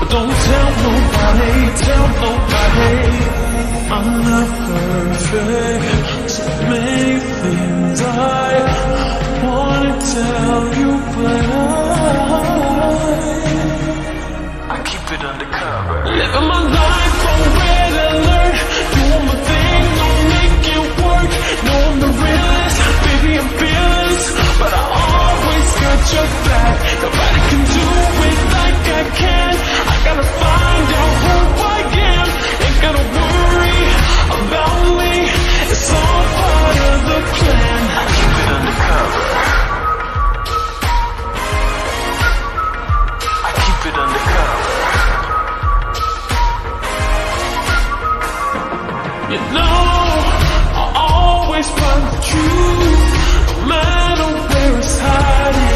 Don't tell nobody, tell nobody. I'm not perfect. So many things I wanna tell you, but I keep it undercover. Living my life on red alert, doing my thing, don't make it work. Know I'm the realest, baby I'm fearless, but I always got your back. Nobody can do it like I can. I gotta find out who I am. Ain't gotta worry about me. It's all part of the plan. I keep it undercover. I keep it undercover. You know, I always find the truth, no matter where it's hiding.